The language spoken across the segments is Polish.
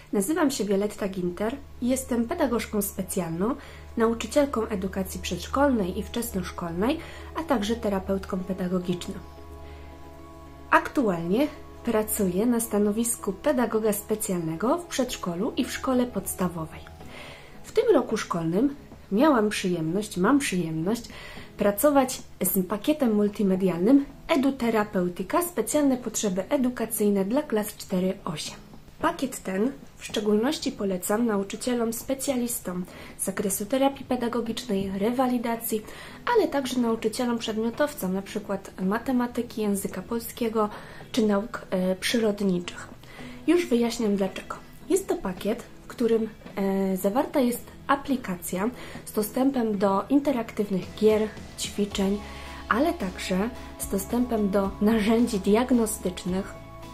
Nazywam się Violetta Ginter i jestem pedagogzką specjalną, nauczycielką edukacji przedszkolnej i wczesnoszkolnej, a także terapeutką pedagogiczną. Aktualnie pracuję na stanowisku pedagoga specjalnego w przedszkolu i w szkole podstawowej. W tym roku szkolnym mam przyjemność pracować z pakietem multimedialnym Eduterapeutika – specjalne potrzeby edukacyjne dla klas 4-8. Pakiet ten w szczególności polecam nauczycielom specjalistom z zakresu terapii pedagogicznej, rewalidacji, ale także nauczycielom przedmiotowcom, np. matematyki, języka polskiego czy nauk przyrodniczych. Już wyjaśniam dlaczego. Jest to pakiet, w którym zawarta jest aplikacja z dostępem do interaktywnych gier, ćwiczeń, ale także z dostępem do narzędzi diagnostycznych,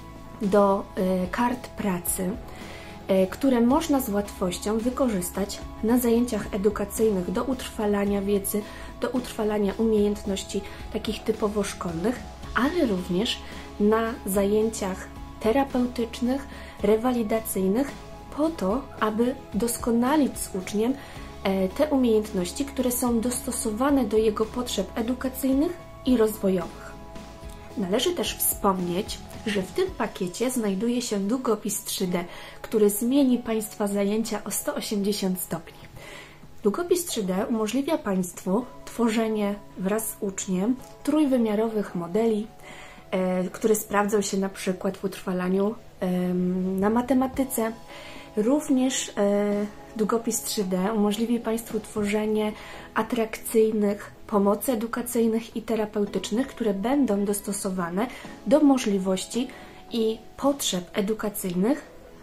do kart pracy, które można z łatwością wykorzystać na zajęciach edukacyjnych do utrwalania wiedzy, do utrwalania umiejętności takich typowo szkolnych, ale również na zajęciach terapeutycznych, rewalidacyjnych, po to, aby doskonalić z uczniem te umiejętności, które są dostosowane do jego potrzeb edukacyjnych i rozwojowych. Należy też wspomnieć, że w tym pakiecie znajduje się długopis 3D, który zmieni Państwa zajęcia o 180 stopni. Długopis 3D umożliwia Państwu tworzenie wraz z uczniem trójwymiarowych modeli, które sprawdzą się na przykład w utrwalaniu na matematyce. Również długopis 3D umożliwi Państwu tworzenie atrakcyjnych pomocy edukacyjnych i terapeutycznych, które będą dostosowane do możliwości i potrzeb edukacyjnych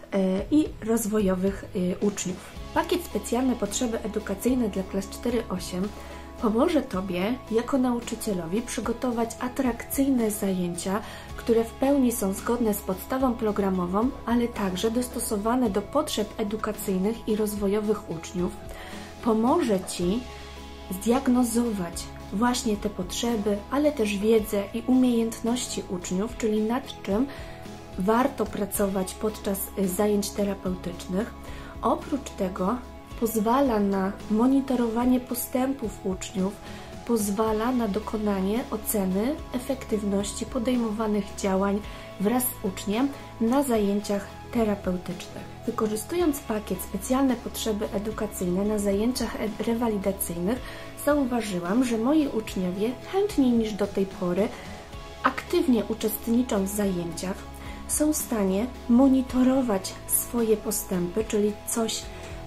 i rozwojowych uczniów. Pakiet Specjalne Potrzeby Edukacyjne dla klas 4-8 pomoże Tobie jako nauczycielowi przygotować atrakcyjne zajęcia, które w pełni są zgodne z podstawą programową, ale także dostosowane do potrzeb edukacyjnych i rozwojowych uczniów. Pomoże Ci zdiagnozować właśnie te potrzeby, ale też wiedzę i umiejętności uczniów, czyli nad czym warto pracować podczas zajęć terapeutycznych. Oprócz tego pozwala na monitorowanie postępów uczniów, pozwala na dokonanie oceny efektywności podejmowanych działań wraz z uczniem na zajęciach terapeutycznych. Wykorzystując pakiet Specjalne Potrzeby Edukacyjne na zajęciach rewalidacyjnych, zauważyłam, że moi uczniowie chętniej niż do tej pory, aktywnie uczestnicząc w zajęciach, są w stanie monitorować swoje postępy, czyli coś,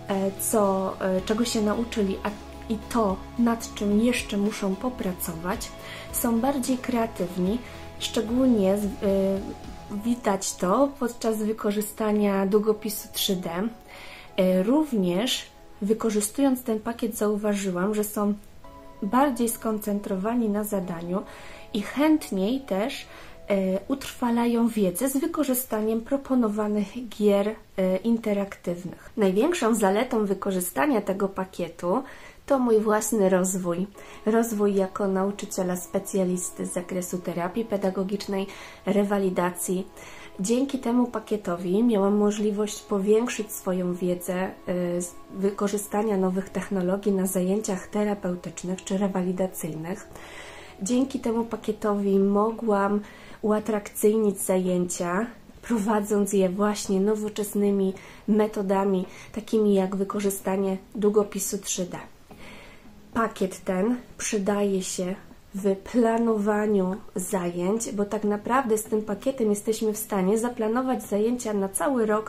czego się nauczyli, i to, nad czym jeszcze muszą popracować, są bardziej kreatywni, szczególnie widać to podczas wykorzystania długopisu 3D. Również wykorzystując ten pakiet zauważyłam, że są bardziej skoncentrowani na zadaniu i chętniej też utrwalają wiedzę z wykorzystaniem proponowanych gier interaktywnych. Największą zaletą wykorzystania tego pakietu to mój własny rozwój. Rozwój jako nauczyciela specjalisty z zakresu terapii pedagogicznej, rewalidacji. Dzięki temu pakietowi miałam możliwość powiększyć swoją wiedzę z wykorzystania nowych technologii na zajęciach terapeutycznych czy rewalidacyjnych. Dzięki temu pakietowi mogłam uatrakcyjnić zajęcia, prowadząc je właśnie nowoczesnymi metodami, takimi jak wykorzystanie długopisu 3D. Pakiet ten przydaje się w planowaniu zajęć, bo tak naprawdę z tym pakietem jesteśmy w stanie zaplanować zajęcia na cały rok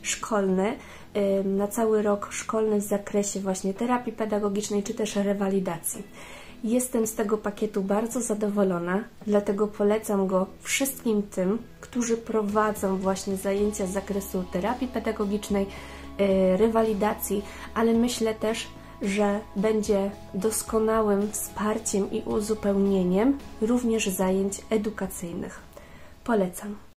szkolny, w zakresie właśnie terapii pedagogicznej czy też rewalidacji. Jestem z tego pakietu bardzo zadowolona, dlatego polecam go wszystkim tym, którzy prowadzą właśnie zajęcia z zakresu terapii pedagogicznej, rewalidacji, ale myślę też, że będzie doskonałym wsparciem i uzupełnieniem również zajęć edukacyjnych. Polecam.